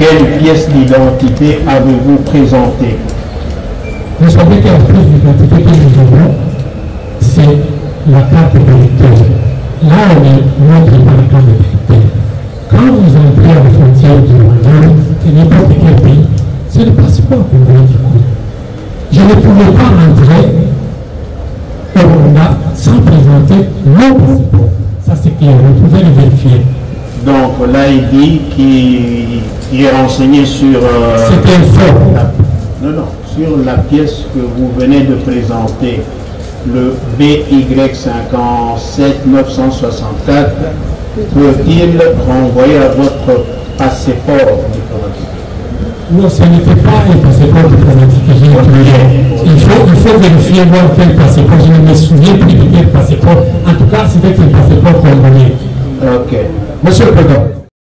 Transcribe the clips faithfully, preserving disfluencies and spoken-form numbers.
quelle pièce d'identité avez-vous présenté? Vous savez qu'en plus d'identité que nous avons, c'est la carte d'électeur. Là, on est montré par la carte d'électeur. Quand vous entrez à la frontière du Rwanda, de n'importe quel pays, c'est le passeport que vous avez du coup. Je ne pouvais pas entrer au Rwanda sans présenter mon passeport. Ça, c'est clair, vous pouvez le vérifier. Donc, l'I D qui, qui est renseigné sur... Euh, C'était faux. Non, non, sur la pièce que vous venez de présenter, le B Y cinquante-sept neuf cent soixante-quatre, peut-il renvoyer à votre passeport diplomatique? Non, ce n'était pas un passeport diplomatique que j'ai utilisé. Il faut, il faut vérifier voir quel passeport. Je ne me souviens plus de quel passeport. En tout cas, c'était un passeport congolais. Ok. Monsieur le Président.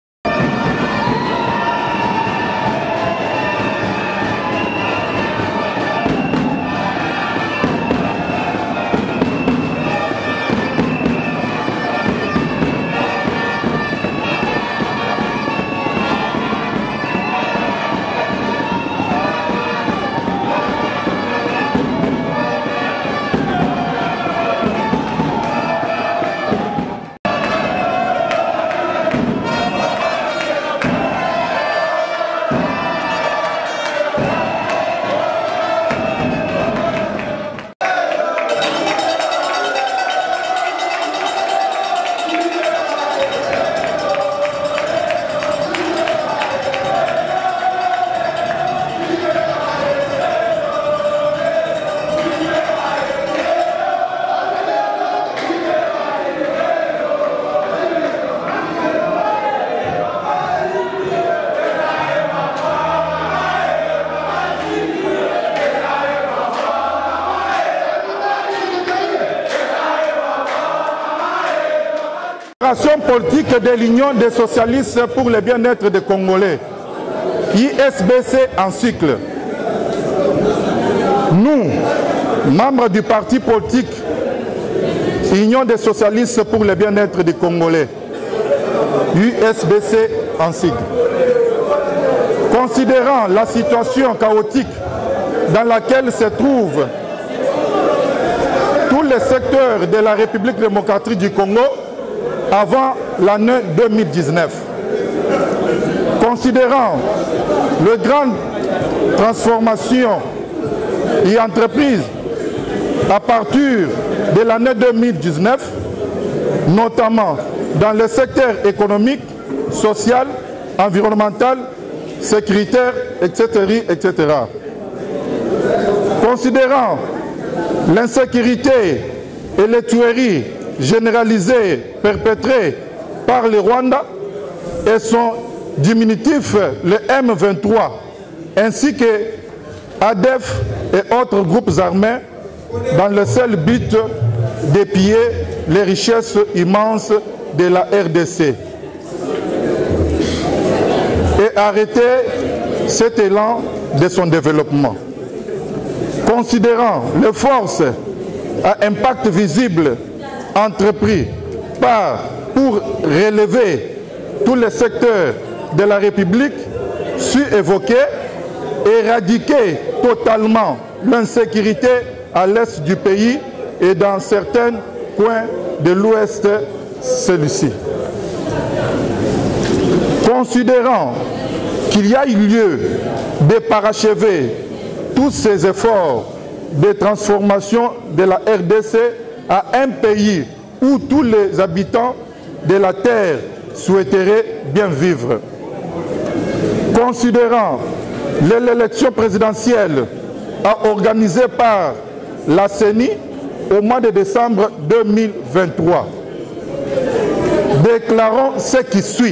Politique de l'Union des socialistes pour le bien-être des Congolais, I S B C en cycle. Nous, membres du parti politique Union des socialistes pour le bien-être des Congolais, U S B C en cycle, considérant la situation chaotique dans laquelle se trouvent tous les secteurs de la République démocratique du Congo avant l'année deux mille dix-neuf. Considérant les grandes transformations et entreprises à partir de l'année deux mille dix-neuf, notamment dans le secteur économique, social, environnemental, sécuritaire, et cetera, et cetera. Considérant l'insécurité et les tueries généralisées perpétrées par le Rwanda et son diminutif, le M vingt-trois, ainsi que A D E F et autres groupes armés dans le seul but d'épier les richesses immenses de la R D C et arrêter cet élan de son développement. Considérant les forces à impact visible entrepris par pour relever tous les secteurs de la République, su évoquer, éradiquer totalement l'insécurité à l'est du pays et dans certains coins de l'ouest celui-ci. Considérant qu'il y a eu lieu de parachever tous ces efforts de transformation de la R D C à un pays où tous les habitants de la terre souhaiteraient bien vivre. Considérant l'élection présidentielle organisée par la C E N I au mois de décembre deux mille vingt-trois, déclarons ce qui suit.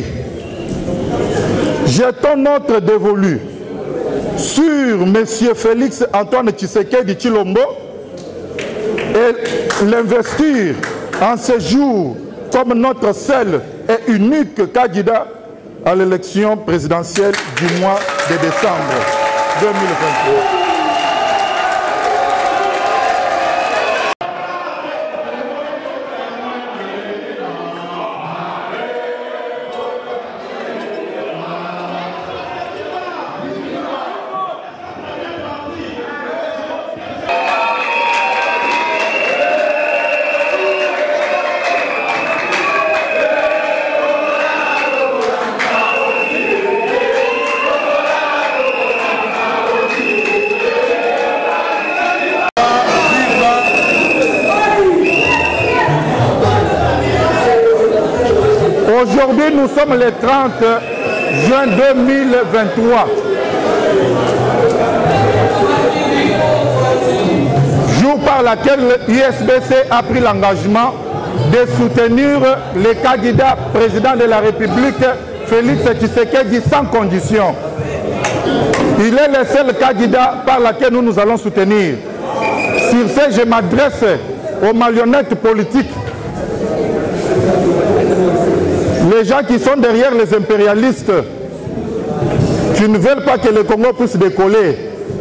Jetons notre dévolu sur M. Félix Antoine Tshisekedi Tshilombo et l'investir en ce jour comme notre seul et unique candidat à l'élection présidentielle du mois de décembre deux mille vingt-trois. nous sommes le trente juin deux mille vingt-trois. Jour par laquelle l'U S B C a pris l'engagement de soutenir le candidat président de la République, Félix Tshisekedi, sans condition. Il est le seul candidat par lequel nous nous allons soutenir. Sur ce, je m'adresse aux marionnettes politiques, les gens qui sont derrière les impérialistes, qui ne veulent pas que le Congo puisse décoller.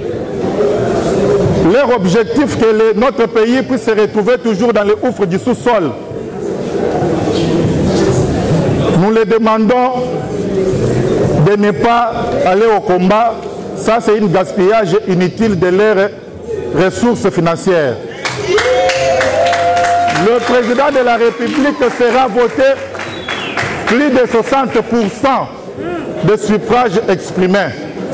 Leur objectif, que le, notre pays puisse se retrouver toujours dans les gouffres du sous-sol. Nous les demandons de ne pas aller au combat. Ça, c'est un gaspillage inutile de leurs ressources financières. Le président de la République sera voté plus de soixante pour cent de suffrages exprimés.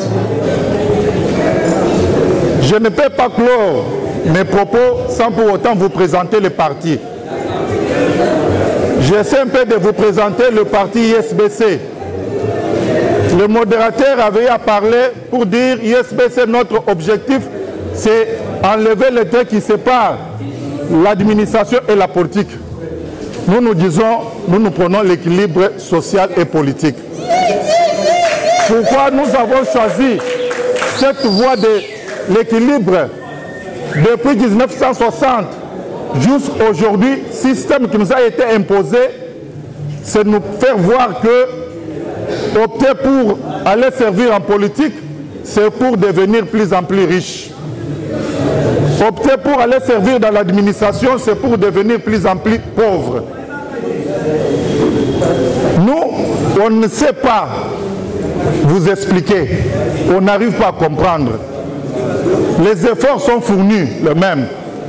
Je ne peux pas clore mes propos sans pour autant vous présenter le parti. J'essaie un peu de vous présenter le parti I S B C. Le modérateur avait à parler pour dire I S B C, notre objectif, c'est enlever le trait qui sépare l'administration et la politique. Nous nous disons, nous nous prenons l'équilibre social et politique. Pourquoi nous avons choisi cette voie de l'équilibre depuis mille neuf cent soixante jusqu'à aujourd'hui, système qui nous a été imposé, c'est nous faire voir que opter pour aller servir en politique, c'est pour devenir plus en plus riche. Opter pour aller servir dans l'administration, c'est pour devenir plus en plus pauvre. Nous, on ne sait pas vous expliquer, on n'arrive pas à comprendre. Les efforts sont fournis, le même.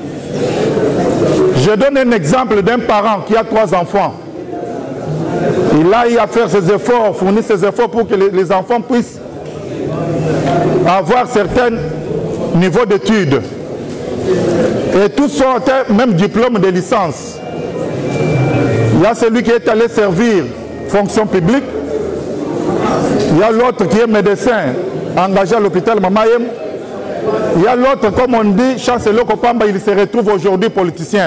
Je donne un exemple d'un parent qui a trois enfants. Il a eu à faire ses efforts, fournir ses efforts pour que les, les enfants puissent avoir certains niveaux d'études. Et tous sont au même diplôme de licence. Il y a celui qui est allé servir fonction publique. Il y a l'autre qui est médecin, engagé à l'hôpital Mamayem. Il y a l'autre, comme on dit, Chancellor Kopamba, il se retrouve aujourd'hui politicien.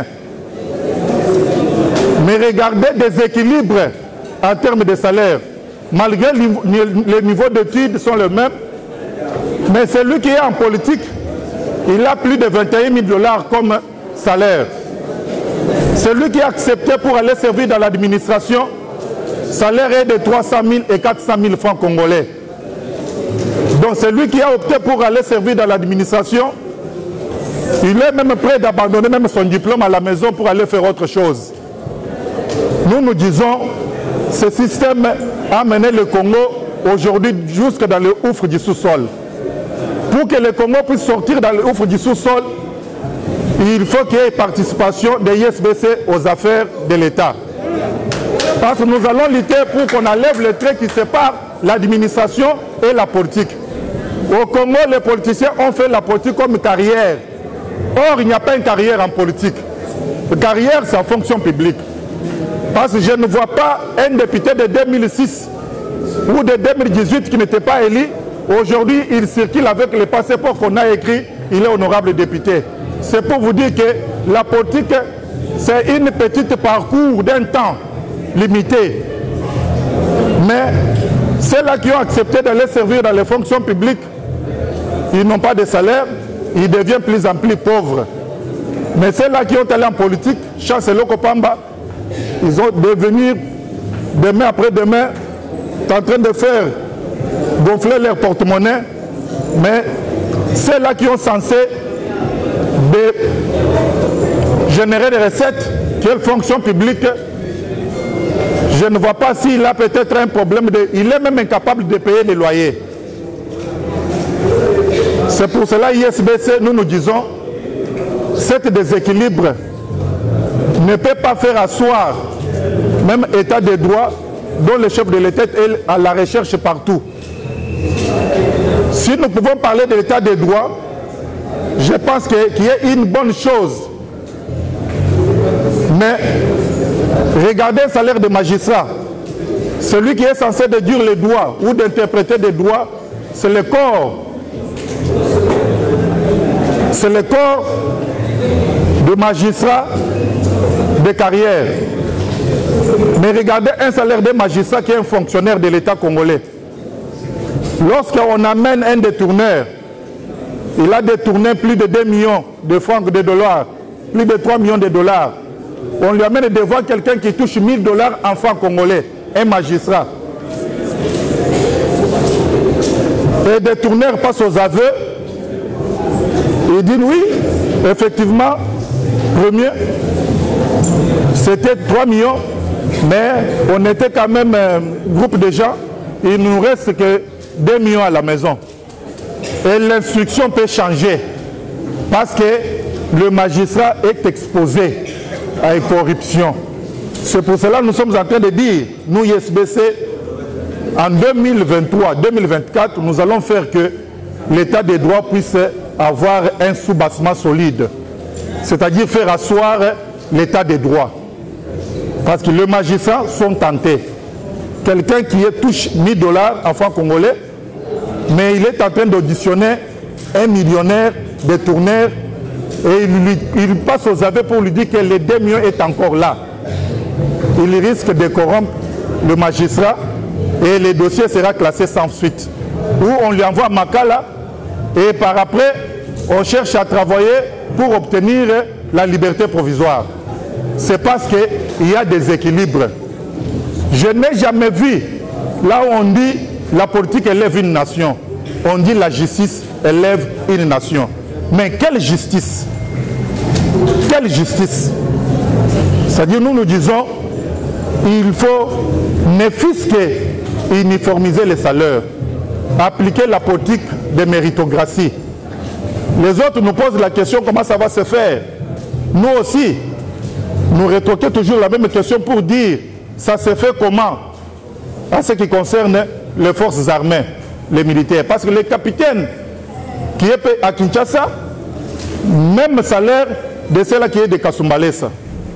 Mais regardez des équilibres en termes de salaire. Malgré les niveaux d'études sont les mêmes, mais celui qui est en politique, il a plus de vingt et un mille dollars comme salaire. Celui qui a accepté pour aller servir dans l'administration, salaire est de trois cent mille et quatre cent mille francs congolais. Donc celui qui a opté pour aller servir dans l'administration, il est même prêt d'abandonner même son diplôme à la maison pour aller faire autre chose. Nous nous disons, ce système a mené le Congo aujourd'hui jusque dans le gouffre du sous-sol. Pour que le Congo puisse sortir dans le gouffre du sous-sol, il faut qu'il y ait participation des I S B C aux affaires de l'État. Parce que nous allons lutter pour qu'on enlève le trait qui sépare l'administration et la politique. Au Congo, les politiciens ont fait la politique comme carrière. Or, il n'y a pas une carrière en politique. La carrière, c'est en fonction publique. Parce que je ne vois pas un député de deux mille six ou de deux mille dix-huit qui n'était pas élu. Aujourd'hui, il circule avec les passeports qu'on a écrits. Il est honorable député. C'est pour vous dire que la politique, c'est une petite parcours d'un temps limité. Mais ceux-là qui ont accepté d'aller servir dans les fonctions publiques, ils n'ont pas de salaire, ils deviennent plus en plus pauvres. Mais ceux-là qui ont allé en politique, Chancellor Kopamba, ils ont devenu, demain après demain, en train de faire gonfler leur porte-monnaie. Mais ceux-là qui ont censé de générer des recettes, quelle fonction publique, je ne vois pas s'il a peut-être un problème. De, il est même incapable de payer les loyers. C'est pour cela I S B C, nous nous disons, cet déséquilibre ne peut pas faire asseoir même état de droit dont le chef de l'État est à la recherche partout. Si nous pouvons parler de l'état de droit, je pense qu'il y a une bonne chose. Mais regardez le salaire des magistrats. Celui qui est censé déduire les droits ou d'interpréter des droits, c'est le corps. C'est le corps de magistrats de carrière. Mais regardez un salaire de magistrat qui est un fonctionnaire de l'État congolais. Lorsqu'on amène un détourneur, il a détourné plus de deux millions de francs de dollars, plus de trois millions de dollars. On lui amène devant quelqu'un qui touche mille dollars en francs congolais, un magistrat. Et le détourneur passe aux aveux. Il dit oui, effectivement, premier, c'était trois millions, mais on était quand même un groupe de gens, il nous reste que deux millions à la maison. Et l'instruction peut changer, parce que le magistrat est exposé à une corruption. C'est pour cela que nous sommes en train de dire, nous, I S B C, en deux mille vingt-trois deux mille vingt-quatre, nous allons faire que l'état des droits puisse avoir un soubassement solide, c'est-à-dire faire asseoir l'état des droits. Parce que les magistrats sont tentés. Quelqu'un qui touche mille dollars en francs congolais, mais il est en train d'auditionner un millionnaire, détourneur, et il, lui, il passe aux aveux pour lui dire que les deux millions est encore là. Il risque de corrompre le magistrat et le dossier sera classé sans suite. Ou on lui envoie Makala et par après, on cherche à travailler pour obtenir la liberté provisoire. C'est parce qu'il y a des équilibres. Je n'ai jamais vu, là où on dit la politique élève une nation, on dit la justice élève une nation. Mais quelle justice? Quelle justice? C'est-à-dire, nous nous disons, il faut ne fût-ce que uniformiser les salaires, appliquer la politique de méritocratie. Les autres nous posent la question comment ça va se faire. Nous aussi, nous rétorquons toujours la même question pour dire ça se fait comment en ce qui concerne les forces armées, les militaires. Parce que les capitaines qui est à Kinshasa, même salaire de ceux-là qui est de Kasumbalesa.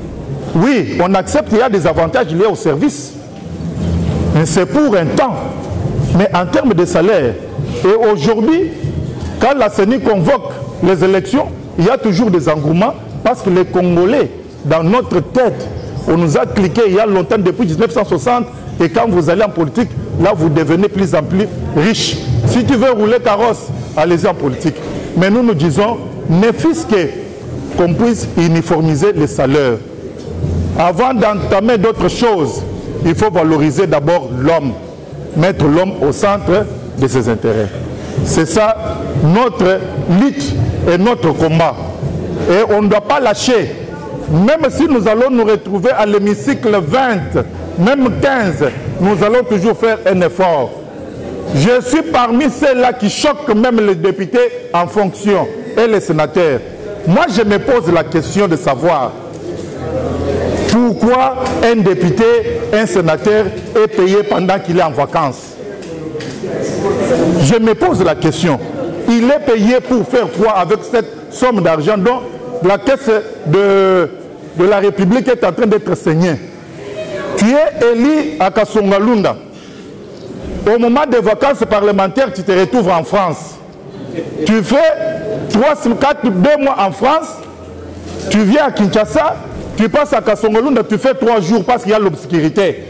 Oui, on accepte qu'il y a des avantages liés au service. Mais c'est pour un temps. Mais en termes de salaire, et aujourd'hui, quand la C E N I convoque les élections, il y a toujours des engouements parce que les Congolais, dans notre tête, on nous a cliqué il y a longtemps, depuis mille neuf cent soixante, et quand vous allez en politique, là vous devenez plus en plus riche. Si tu veux rouler carrosse, allez-y en politique. Mais nous nous disons, ne fût-ce que qu'on puisse uniformiser les salaires. Avant d'entamer d'autres choses, il faut valoriser d'abord l'homme, mettre l'homme au centre de ses intérêts. C'est ça notre lutte et notre combat. Et on ne doit pas lâcher. Même si nous allons nous retrouver à l'hémicycle vingt, même quinze, nous allons toujours faire un effort. Je suis parmi ceux-là qui choquent même les députés en fonction et les sénateurs. Moi, je me pose la question de savoir pourquoi un député, un sénateur est payé pendant qu'il est en vacances. Je me pose la question. Il est payé pour faire quoi avec cette somme d'argent dont la caisse de, de la République est en train d'être saignée? Tu es élu à Kasongalunda. Au moment des vacances parlementaires, tu te retrouves en France. Tu fais trois, quatre, deux mois en France, tu viens à Kinshasa, tu passes à Kasongalunda, tu fais trois jours parce qu'il y a l'obscurité.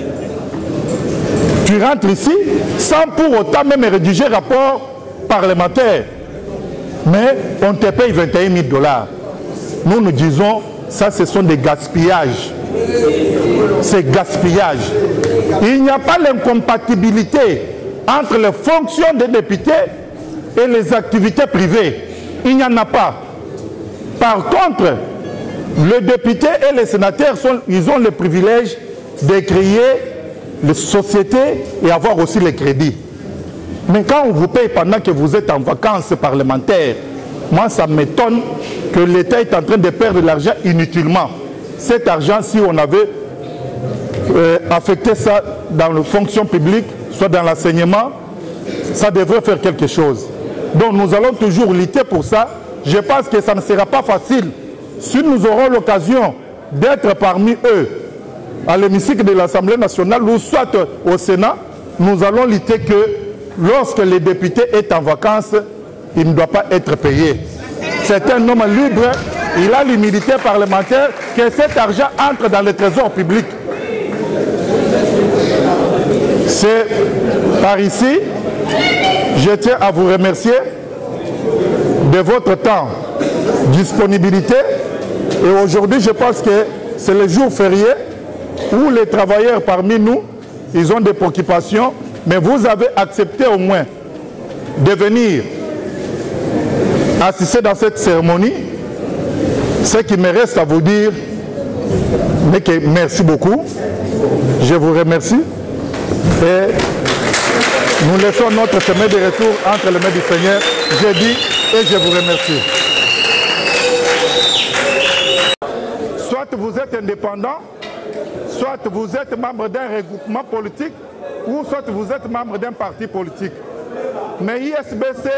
Tu rentres ici sans pour autant même rédiger rapport parlementaire. Mais on te paye vingt et un mille dollars. Nous nous disons, ça ce sont des gaspillages. C'est gaspillage. Il n'y a pas l'incompatibilité entre les fonctions des députés et les activités privées. Il n'y en a pas. Par contre, les députés et les sénateurs, sont, ils ont le privilège de créer les sociétés et avoir aussi les crédits. Mais quand on vous paye pendant que vous êtes en vacances parlementaires, moi ça m'étonne que l'État est en train de perdre de l'argent inutilement. Cet argent, si on avait euh, affecté ça dans la fonction publique, soit dans l'enseignement, ça devrait faire quelque chose. Donc nous allons toujours lutter pour ça. Je pense que ça ne sera pas facile. Si nous aurons l'occasion d'être parmi eux, à l'hémicycle de l'Assemblée nationale ou soit au Sénat, nous allons lutter que lorsque les députés est en vacances, il ne doit pas être payé. C'est un homme libre, il a l'humilité parlementaire, que cet argent entre dans le trésor public. C'est par ici, je tiens à vous remercier de votre temps, disponibilité. Et aujourd'hui, je pense que c'est le jour férié où les travailleurs parmi nous, ils ont des préoccupations, mais vous avez accepté au moins de venir assister dans cette cérémonie. Ce qui me reste à vous dire, mais que merci beaucoup. Je vous remercie. Et nous laissons notre chemin de retour entre les mains du Seigneur. Je dis et je vous remercie. Soit vous êtes indépendant, soit vous êtes membre d'un regroupement politique, ou soit vous êtes membre d'un parti politique. Mais I S B C,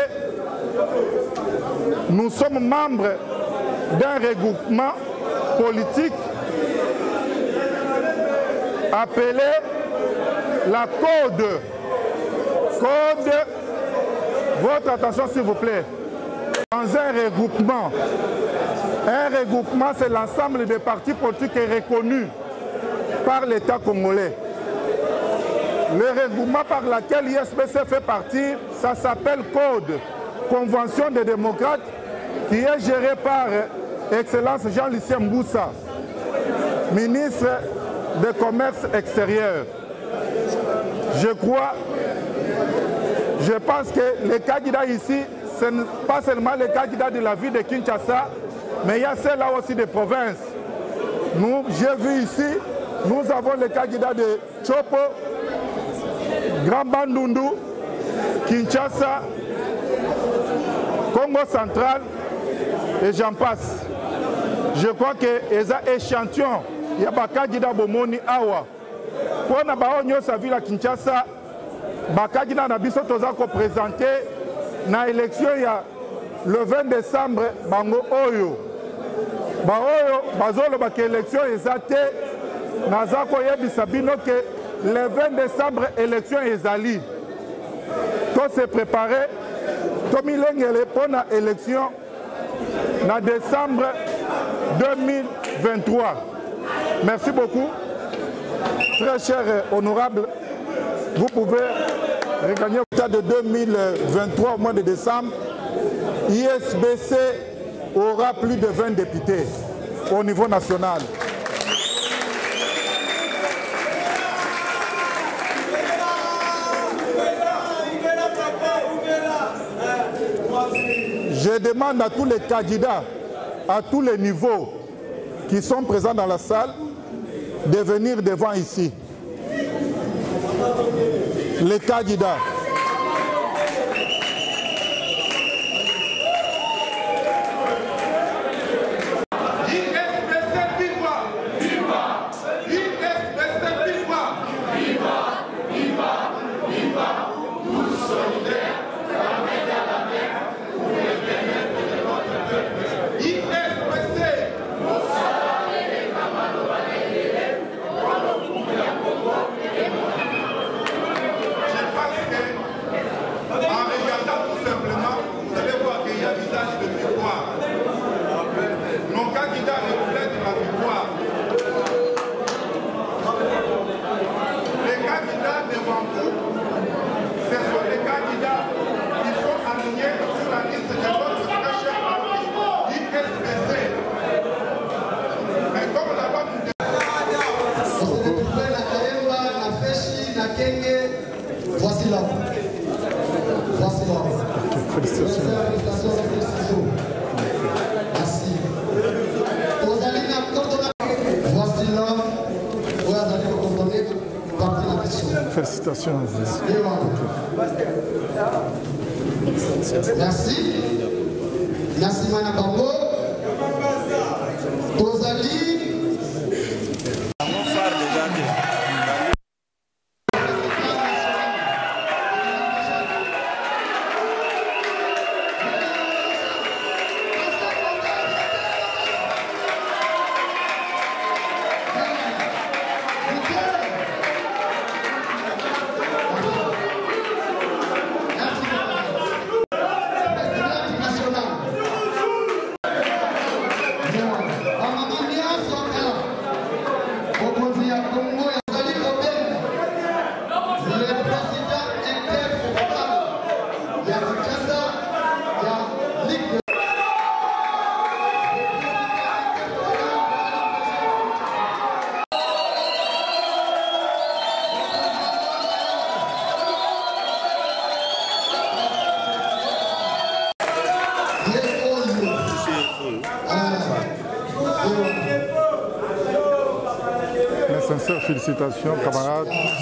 nous sommes membres d'un regroupement politique appelé la Code. Code, votre attention s'il vous plaît. Dans un regroupement, un regroupement c'est l'ensemble des partis politiques reconnus par l'État congolais. Le regroupement par lequel I S B C fait partie, ça s'appelle Code, Convention des démocrates, qui est géré par Excellence Jean-Lucien Mboussa, ministre du Commerce extérieur. Je crois, je pense que les candidats ici, ce n'est pas seulement les candidats de la ville de Kinshasa, mais il y a ceux-là aussi des provinces. Nous, j'ai vu ici, nous avons les candidats de Chopo, Grand Bandundu, Kinshasa, Congo central, et j'en passe. Je crois que les échantillons, il y a des candidats Bomoni Awa. Pour na bao nyosa ville à Kinshasa, bakadina na biso toza ko présenter na élection ya le vingt décembre bango oyo. Ba oyo bazolo ba élection ezate naza ko yebisa bino que le vingt décembre élection ezali. To se préparer to milengele pona élection na décembre deux mille vingt-trois. Merci beaucoup. Très cher et honorable, vous pouvez regagner au tas de deux mille vingt-trois au mois de décembre. I S B C aura plus de vingt députés au niveau national. Je demande à tous les candidats, à tous les niveaux qui sont présents dans la salle, de venir devant ici. Les candidats. Voici là. Voici là. Félicitations. Merci. Voici là. Vous allez vous comprendre par la question. Félicitations. Merci. Merci Mana Bango. Tozali. il y a Kinshasa, il y a Ligue de... Mes sincères félicitations, camarades.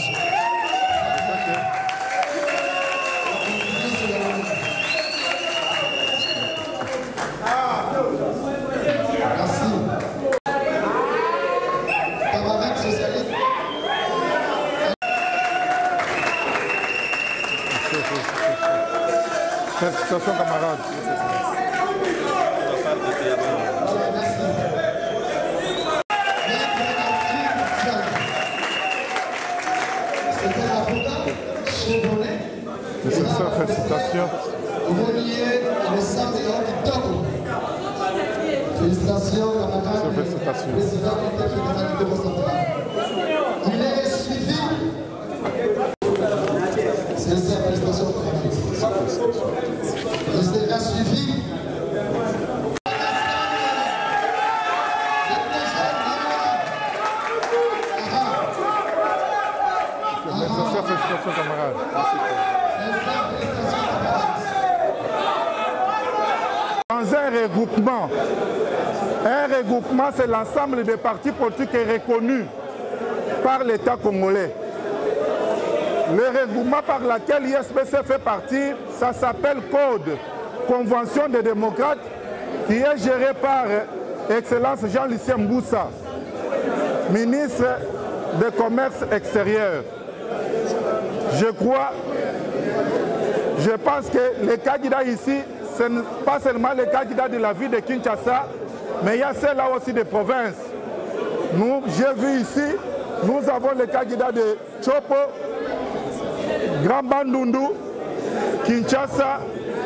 Merci. Camarades socialistes. Félicitations, camarades. Mes sincères félicitations. Félicitations, camarades. Félicitations. Président du fédéral déconcentré. Il est suivi. Sincères félicitations, camarades. Il sera suivi. Mes sincères félicitations, camarades. Dans un regroupement, un regroupement, c'est l'ensemble des partis politiques qui est reconnu par l'État congolais. Le regroupement par lequel l'I S B C fait partie, ça s'appelle Code, Convention des démocrates, qui est géré par Excellence Jean-Lucien Mboussa, ministre du Commerce extérieur. Je crois, je pense que les candidats ici, ce n'est pas seulement les candidats de la ville de Kinshasa, mais il y a ceux-là aussi des provinces. Nous, j'ai vu ici, nous avons les candidats de Chopo, Grand Bandundu, Kinshasa,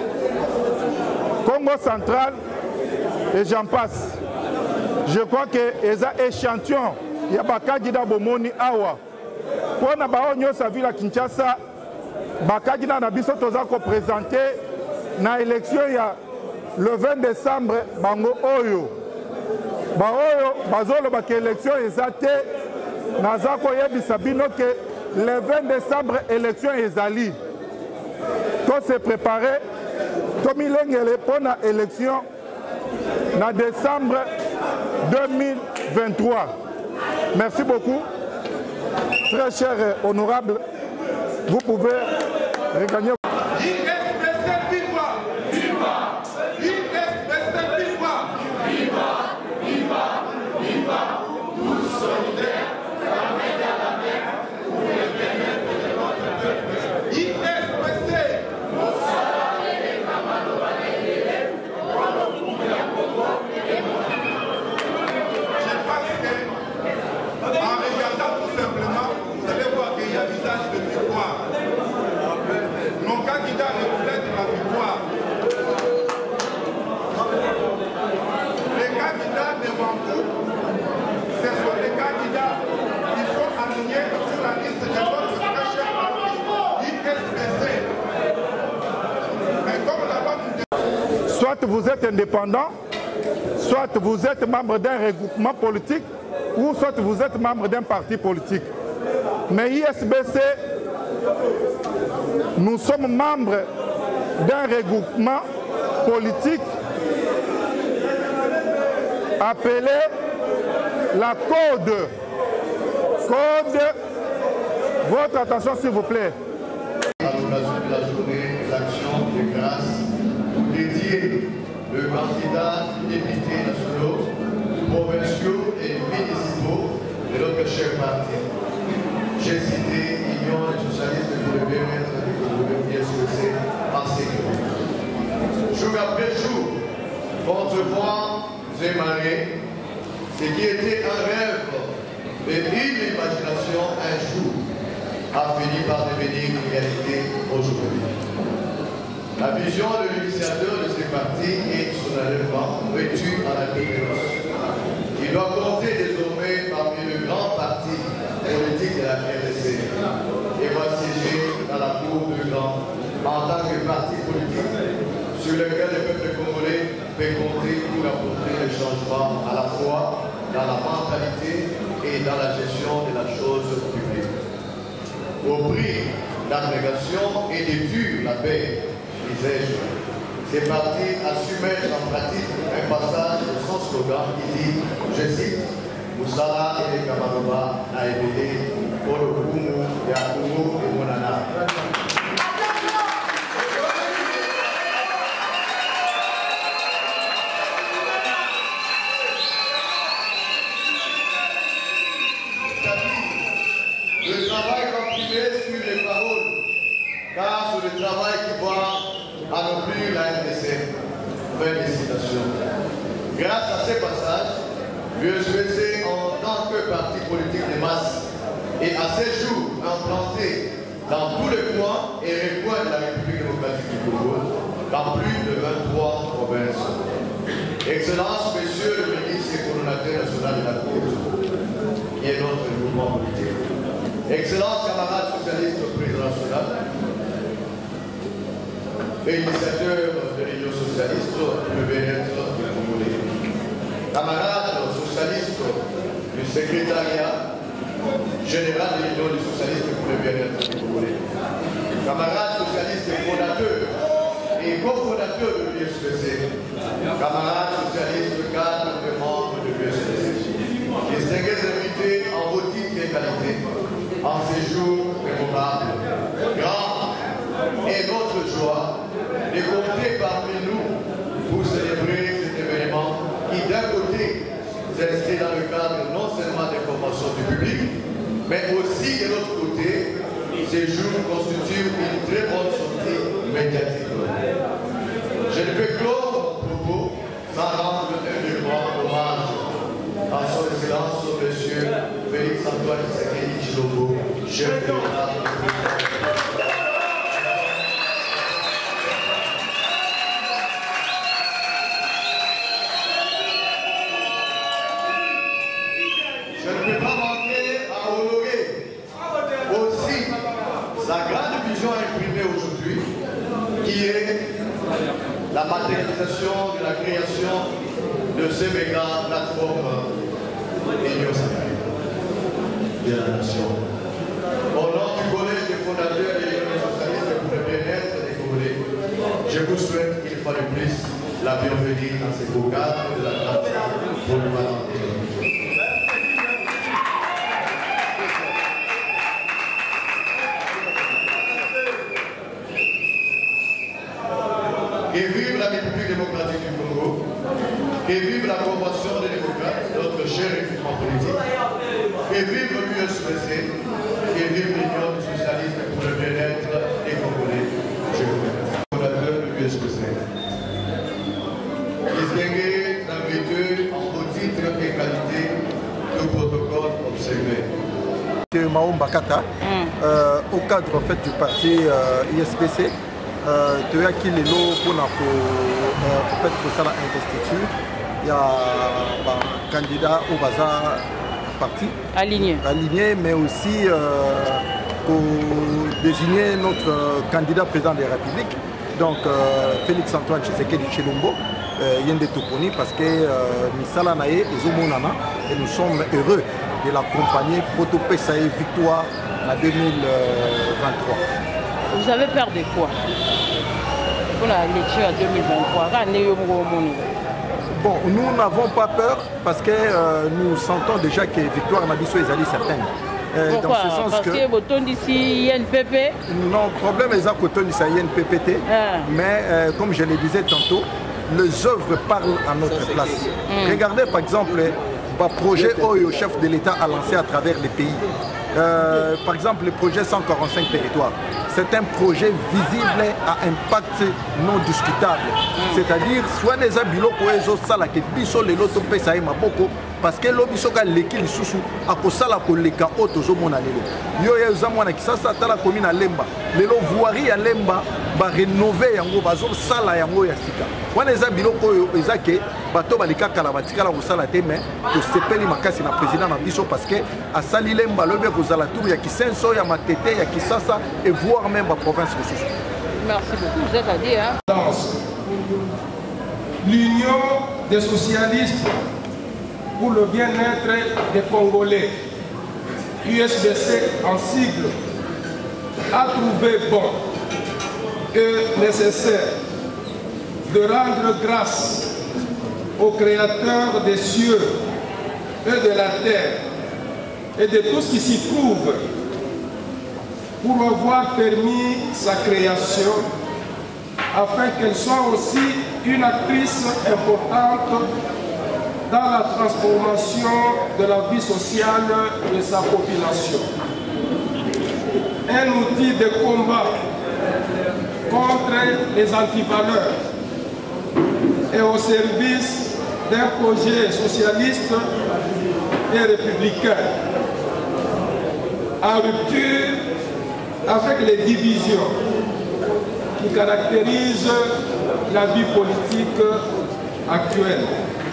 Congo central et j'en passe. Je crois que les échantillons, il y a des candidats Bomoni Awa. Pour na bao nyosa ville à Kinshasa, bakadina na biso toza ko présenter na élection ya le vingt décembre bango oyo. Ba oyo bazolo ba élection ezate naza ko yebisa bino que le vingt décembre élection ezali. To se préparer to milengele pona élection na décembre deux mille vingt-trois. Merci beaucoup. Très cher et honorable, vous pouvez regagner. I S B C viva! Viva! I S B C viva! Viva! Viva! Viva! Tous solidaires, la main dans la main, pour le bien-être de notre peuple. I S B C! Je pense que, en regardant tout simplement, vous allez voir qu'il y a un visage de victoire. Nos candidats reflètent la victoire. Les candidats devant vous, ce sont les candidats qui sont alignés sur la liste de votre très cher parti, I S B C. Mais comme là-bas, Soit vous êtes indépendant, soit vous êtes membre d'un regroupement politique, ou soit vous êtes membre d'un parti politique. Mais I S B C, nous sommes membres d'un regroupement politique appelé la Code. Code, votre attention s'il vous plaît. À l'occasion de la journée d'action de grâce dédiée le candidat député nationaux, provinciaux et municipaux de notre cher parti. J'ai cité Union des socialistes pour le bien-être de I S B C en sécurité. Jour après jour, contre vent et marée, ce qui était un rêve et une imagination un jour a fini par devenir une réalité aujourd'hui. La vision de l'initiateur de ce parti est son enlèvement vêtu à la différence. Il doit compter désormais parmi le grand parti politique de la R D C et va siéger dans la cour du grand en en tant que parti politique sur lequel le peuple congolais peut compter pour apporter le changement à la fois dans la mentalité et dans la gestion de la chose publique. Au prix d'abnégation et d'étude la paix, disais-je, c'est parti à su mettre en pratique un passage de son slogan qui dit, je cite, Moussala et les Kamaroba a éveillé pour le Koumou, Yakoumou et Monana. Le travail comprimé sur les paroles, car c'est le travail qui va accomplir la R D C. Fin de citation. Grâce à ces passages, l'U S P C, en tant que parti politique de masse, et à ces jours implanté dans tous les coins et recoins de la République démocratique du Congo, dans plus de vingt-trois provinces. Excellence, Monsieur le ministre et coordonnateur national de la culture, qui est notre mouvement politique. Excellence, camarades socialistes au président national et initiateur de l'Union socialiste pour le bien-être du Congolais. Camarades socialistes du secrétariat général de l'Union des socialistes pour le bien-être du Congolais. Camarades socialistes fondateurs et cofondateurs de l'U S P C. Camarades socialistes cadres et membres de l'U S P C. Distingués invités en vos titres et qualités. En ces jours mémorables, grand est notre joie de compter parmi nous pour célébrer cet événement qui, d'un côté, s'inscrit dans le cadre non seulement des formations du public, mais aussi de l'autre côté, ces jours constituent une très bonne sortie médiatique. Je ne peux clore mon propos sans rendre un virement hommage à son excellence, monsieur Félix Antoine Tshisekedi Tshilombo, chef de l'État. Je ne peux pas manquer à honorer aussi sa grande vision imprimée aujourd'hui, qui est la matérialisation de la création de ces méga plateformes Union sacrée de la nation. Au nom du collège des fondateurs de l'Union socialiste pour le bien-être des Congolais, je vous souhaite une fois de plus la bienvenue dans ces beaux cadres de la grande pour le Valentin. Et vive la République démocratique du Congo, et vive la Convention des démocrates, notre cher équipement politique, et vive l'U S P C, et vive l'Union socialiste pour le bien-être des Congolais. Je vous remercie. Fondateur de l'U S P C. Distingué d'invité en vos titres et qualités, tout protocole observé. Mahom Bakata, euh, au cadre en fait, du parti euh, I S P C, tu as qui les lots pour ça l'investiture. Il y a un candidat au bazar parti aligné, aligné mais aussi euh, pour désigner notre candidat président de la République, donc euh, Félix Antoine Tshisekedi Tshilombo. Il y a des toponymes parce que Misala Naye et Zomonana, et nous sommes heureux de l'accompagner pour topper sa victoire en deux mille vingt-trois. Vous avez peur de quoi pour la lecture en deux mille vingt-trois? Bon, nous n'avons pas peur parce que euh, nous sentons déjà que la victoire Nabiso est allée certaine. Euh, Pourquoi? Dans ce sens parce que, que Boton d'ici I N P P. Non, le problème est que Boton d'ici I N P P T. Ah. Mais euh, comme je le disais tantôt, les œuvres parlent à notre place. Mm. Regardez par exemple le projet que le chef de l'État a lancé à travers les pays. Euh, par exemple, le projet cent quarante-cinq territoires. C'est un projet visible à impact non discutable. Mm. C'est-à-dire, soit les abilos pour les autres salles qui biso les lotos pesa et maboko parce que l'obiso ka leki lisusu akosala ko leka otozo mona lelo. Yo ya zamwana kisasa tala commune à Lemba. Lelo voirie ya Lemba ba rénover yango bazo sala yango ya sika. Wana eza biloko oyo ezake bato balika kala batikala ko sala te mais to sepeli makasi na président na biso parce que asali Lemba lobe ko zala tour ya Kisenso ya Matete ya Kisasa et voire même la province ressources. merci beaucoup, vous êtes à dire. Hein? L'Union des socialistes pour le bien-être des Congolais, U S B C en sigle, a trouvé bon et nécessaire de rendre grâce au Créateur des cieux et de la terre et de tout ce qui s'y trouve pour avoir permis sa création afin qu'elle soit aussi une actrice importante dans la transformation de la vie sociale de sa population. Un outil de combat contre les antivaleurs et au service d'un projet socialiste et républicain, en rupture avec les divisions qui caractérisent la vie politique actuelle.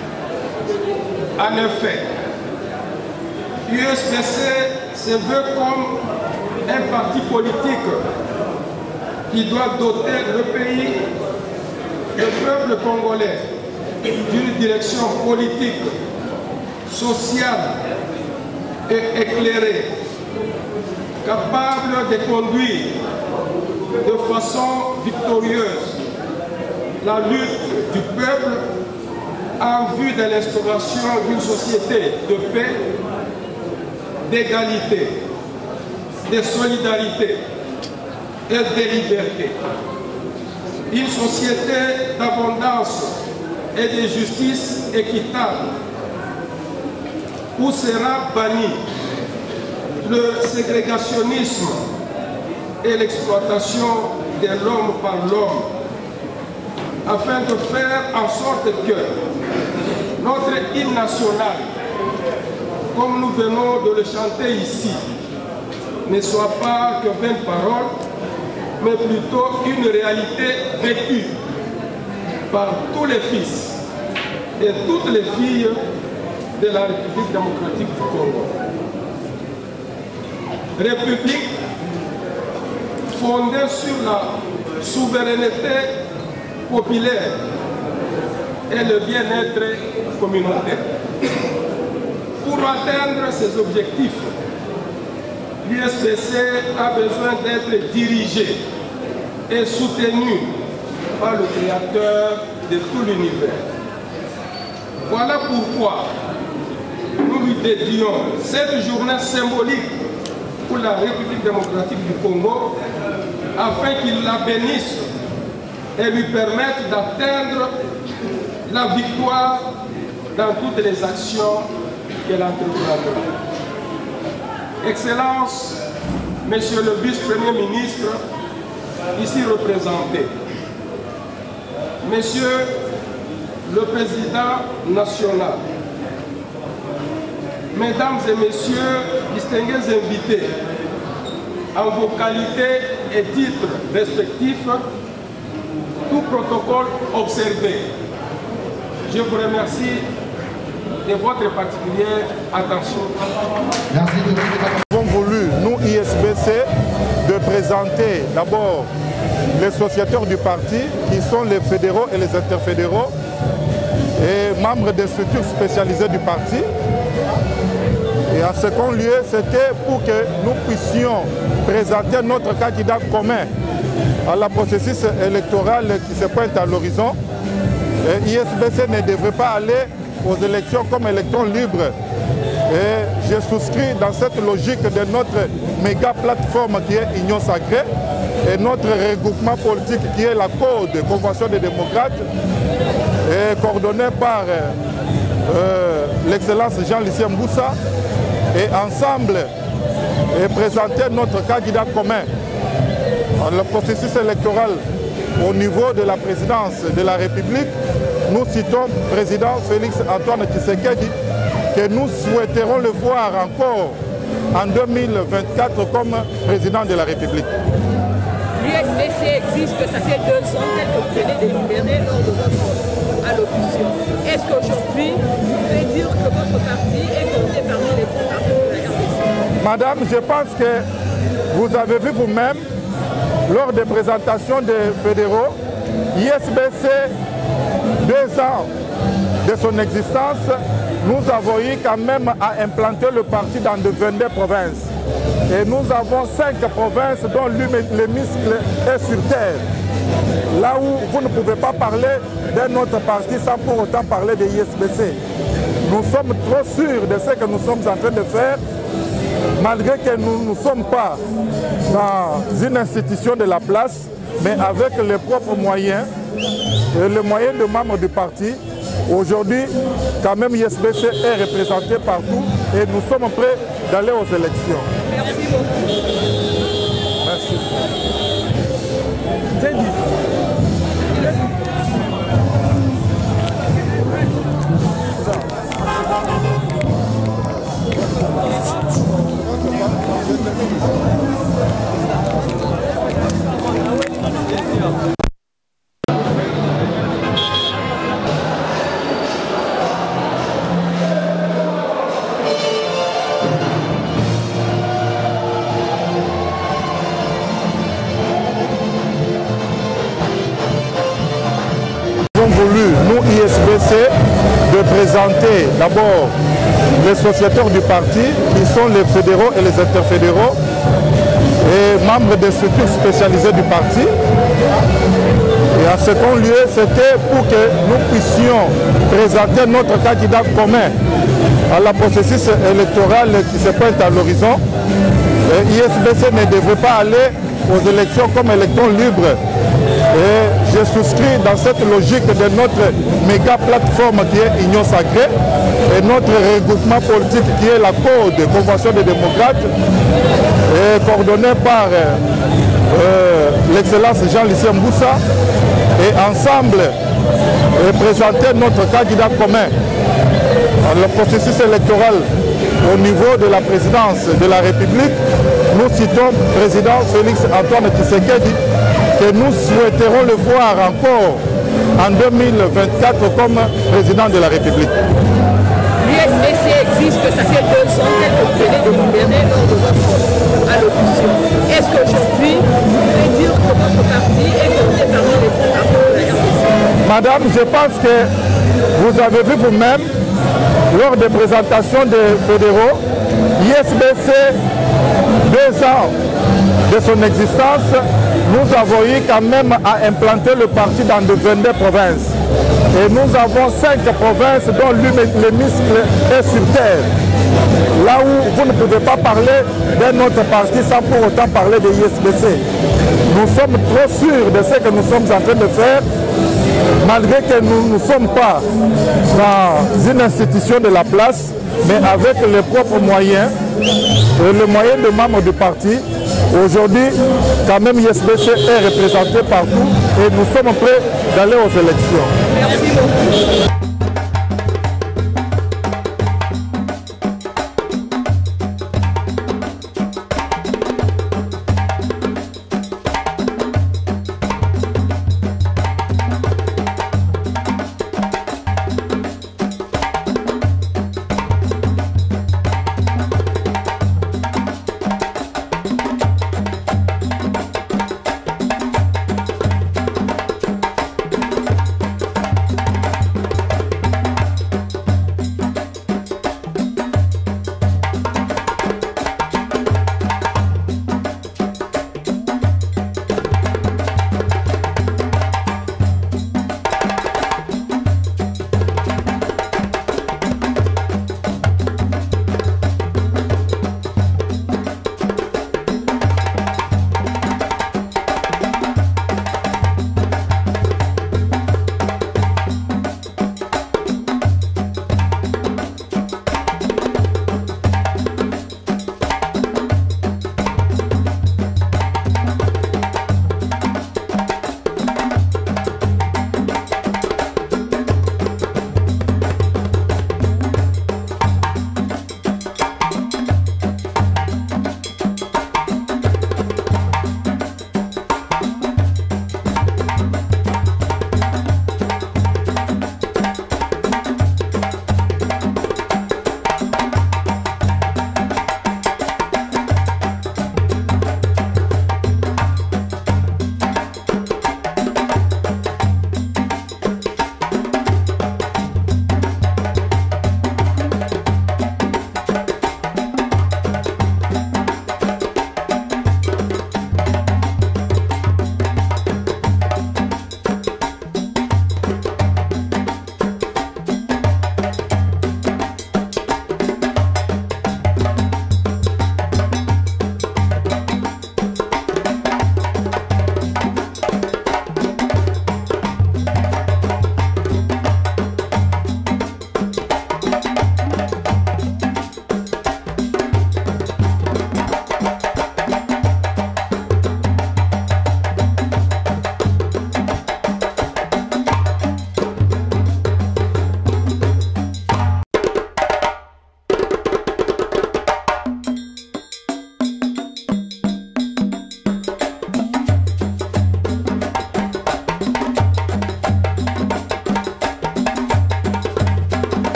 En effet, U S B C se veut comme un parti politique qui doit doter le pays, le peuple congolais, d'une direction politique, sociale et éclairée, capable de conduire de façon victorieuse la lutte du peuple en vue de l'instauration d'une société de paix, d'égalité, de solidarité et de liberté. Une société d'abondance et de justice équitable où sera banni le ségrégationnisme et l'exploitation de l'homme par l'homme, afin de faire en sorte que notre hymne national, comme nous venons de le chanter ici, ne soit pas que vaines paroles, mais plutôt une réalité vécue par tous les fils et toutes les filles de la République démocratique du Congo. République fondée sur la souveraineté populaire et le bien-être communautaire. Pour atteindre ces objectifs, l'U S B C a besoin d'être dirigé et soutenu par le Créateur de tout l'univers. Voilà pourquoi nous lui dédions cette journée symbolique pour la République démocratique du Congo, afin qu'il la bénisse et lui permette d'atteindre la victoire dans toutes les actions qu'elle entreprendra. Excellence, Monsieur le vice-premier ministre, ici représenté, Monsieur le Président national, Mesdames et Messieurs, distingués invités, en vos qualités et titres respectifs, tout protocole observé, je vous remercie de votre particulière attention. Merci. Nous avons voulu, nous I S B C, de présenter d'abord les sociétaires du parti, qui sont les fédéraux et les interfédéraux, et membres des structures spécialisées du parti. Et en second lieu, c'était pour que nous puissions présenter notre candidat commun à la processus électoral qui se pointe à l'horizon. I S B C ne devrait pas aller aux élections comme électron libre. Et je souscris dans cette logique de notre méga plateforme qui est Union Sacrée et notre regroupement politique qui est la Code Convention des démocrates, et coordonné par euh, l'excellence Jean-Lucien Mboussa, et ensemble et présenter notre candidat commun dans le processus électoral au niveau de la présidence de la République. Nous citons le président Félix Antoine Tshisekedi, que nous souhaiterons le voir encore en deux mille vingt-quatre comme président de la République. L'U S B C existe, ça fait deux ans que vous venez de libérer lors de votre allocution. Est-ce qu'aujourd'hui, vous pouvez dire que votre parti est compté parmi les grands partis de la R D C? Madame, je pense que vous avez vu vous-même lors des présentations des fédéraux, I S B C, deux ans de son existence, nous avons eu quand même à implanter le parti dans de vingt-deux provinces. Et nous avons cinq provinces dont l'hémiscle est sur terre. Là où vous ne pouvez pas parler d'un autre parti sans pour autant parler de I S B C. Nous sommes trop sûrs de ce que nous sommes en train de faire, malgré que nous ne sommes pas dans une institution de la place, mais avec les propres moyens, et les moyens de membres du parti. Aujourd'hui, quand même, I S B C est représenté partout et nous sommes prêts d'aller aux élections. Merci beaucoup. Merci. Voulu, nous I S B C, de présenter d'abord les sociétaires du parti, qui sont les fédéraux et les interfédéraux, et membres des structures spécialisées du parti. Et en second lieu, c'était pour que nous puissions présenter notre candidat commun à la processus électoral qui se pointe à l'horizon. I S B C ne devrait pas aller aux élections comme électron libre. Et je souscris dans cette logique de notre méga plateforme qui est Union Sacrée et notre regroupement politique qui est la Code, Convention des démocrates, et coordonné par euh, l'excellence Jean-Lucien Mboussa, et ensemble représenter notre candidat commun dans le processus électoral au niveau de la présidence de la République. Nous citons le président Félix Antoine Tshisekedi, que nous souhaiterons le voir encore en deux mille vingt-quatre comme président de la République. L'U S B C existe, ça fait deux ans que vous venez de libérer lors de votre allocution. Est-ce qu'aujourd'hui, vous pouvez dire que votre parti est compté parmi les fondateurs de la R D C? Madame, je pense que vous avez vu vous-même, lors des présentations des fédéraux, I S B C, deux ans de son existence, nous avons eu quand même à implanter le parti dans de vingt-deux provinces. Et nous avons cinq provinces dont l'hémiscle est sur terre. Là où vous ne pouvez pas parler d'un autre parti sans pour autant parler de I S B C. Nous sommes trop sûrs de ce que nous sommes en train de faire, malgré que nous ne sommes pas dans une institution de la place, mais avec les propres moyens, et les moyens de membres du parti. Aujourd'hui, quand même, I S B C est représenté partout et nous sommes prêts d'aller aux élections. Merci beaucoup.